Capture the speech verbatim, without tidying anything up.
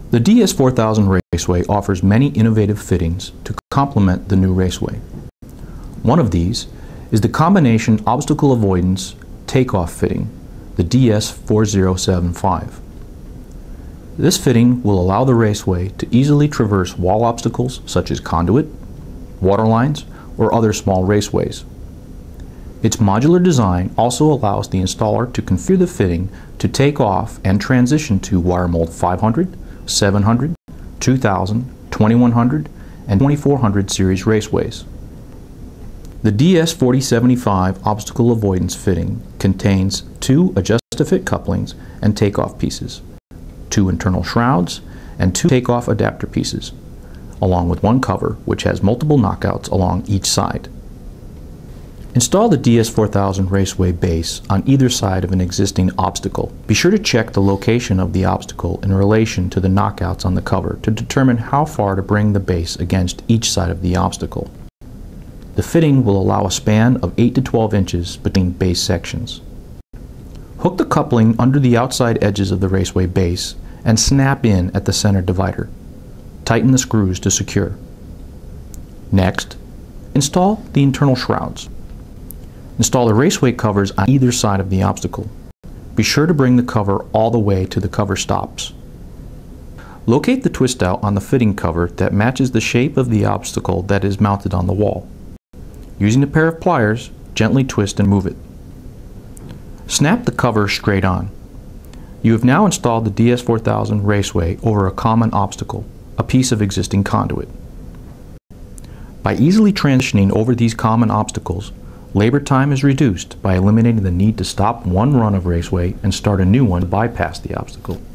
The D S four thousand Raceway offers many innovative fittings to complement the new Raceway. One of these is the combination obstacle avoidance takeoff fitting, the D S four thousand seventy-five. This fitting will allow the Raceway to easily traverse wall obstacles such as conduit, water lines, or other small raceways. Its modular design also allows the installer to configure the fitting to take off and transition to Wiremold five hundred, seven hundred, two thousand, twenty-one hundred, and twenty-four hundred series raceways. The D S forty seventy-five obstacle avoidance fitting contains two adjust-to-fit couplings and takeoff pieces, two internal shrouds, and two takeoff adapter pieces, along with one cover which has multiple knockouts along each side. Install the D S four thousand Raceway base on either side of an existing obstacle. Be sure to check the location of the obstacle in relation to the knockouts on the cover to determine how far to bring the base against each side of the obstacle. The fitting will allow a span of eight to twelve inches between base sections. Hook the coupling under the outside edges of the Raceway base and snap in at the center divider. Tighten the screws to secure. Next, install the internal shrouds. Install the Raceway covers on either side of the obstacle. Be sure to bring the cover all the way to the cover stops. Locate the twist out on the fitting cover that matches the shape of the obstacle that is mounted on the wall. Using a pair of pliers, gently twist and move it. Snap the cover straight on. You have now installed the D S four thousand Raceway over a common obstacle, a piece of existing conduit. By easily transitioning over these common obstacles, labor time is reduced by eliminating the need to stop one run of Raceway and start a new one to bypass the obstacle.